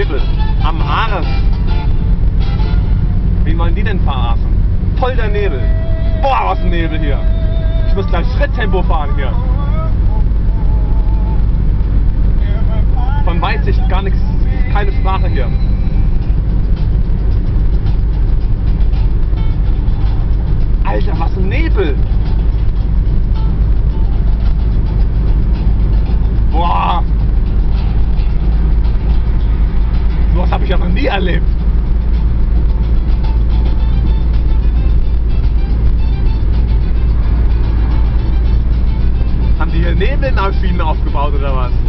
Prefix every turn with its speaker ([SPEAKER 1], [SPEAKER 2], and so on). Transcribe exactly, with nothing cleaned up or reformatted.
[SPEAKER 1] Nebel. Am Arsch. Wie wollen die denn verarschen? Voll der Nebel. Boah, was ein Nebel hier. Ich muss gleich Schritttempo fahren hier. Von Weitsicht gar nichts, keine Sprache hier. Alter, was ein Nebel. Boah. Sowas habe ich ja noch nie erlebt. Haben die hier Nebelmaschinen aufgebaut oder was?